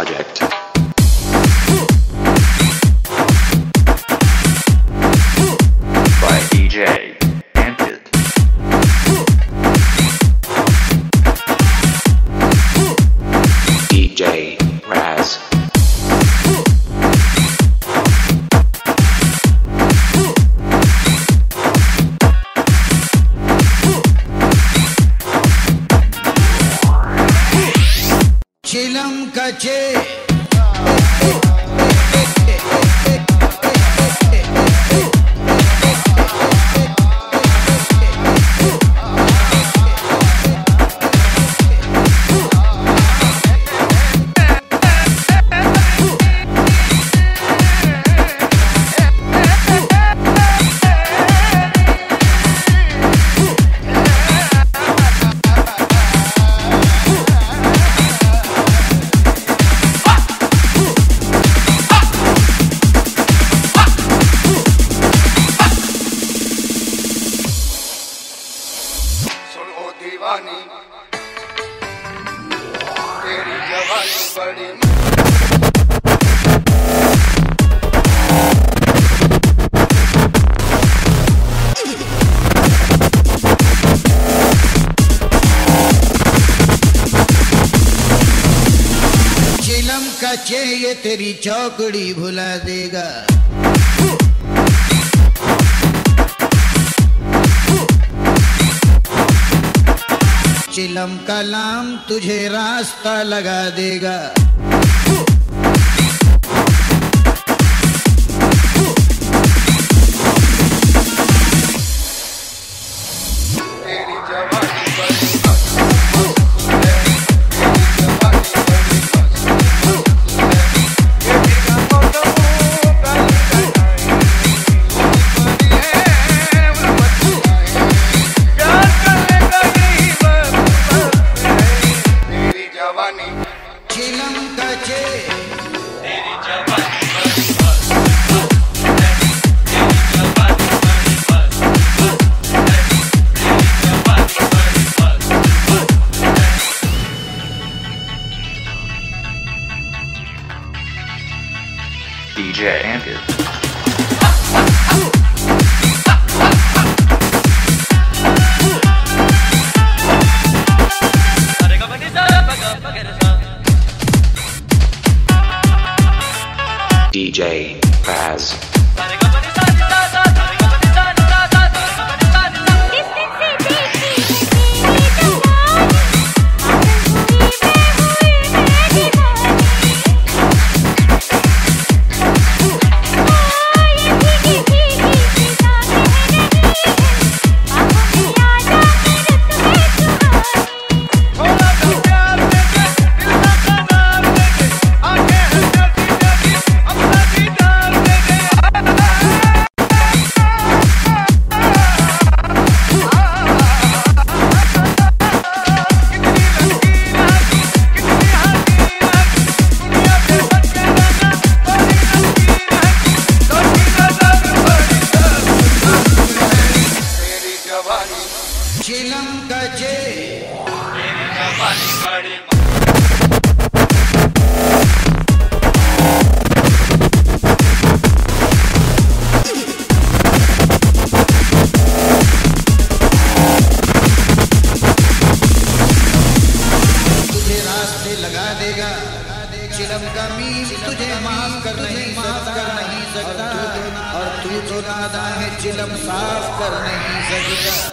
project. By DJ Amped. DJ Raz. चिलम कचे दीवानी तेरी जवानी बड़ी चिलम कचे ये तेरी चौकड़ी भुला देगा। चिलम कलाम तुझे रास्ता लगा देगा। तेरी जवानी बड़ी चिलम कचे तेरी जवानी DJ Amped. DJ Raz. चिलम कचे तेरी जवानी बड़ी तुझे रास्ते लगा देगा। चिलम का मील तुझे माफ कर नहीं सकता और तू जो नादा है चिलम साफ कर नहीं सकता।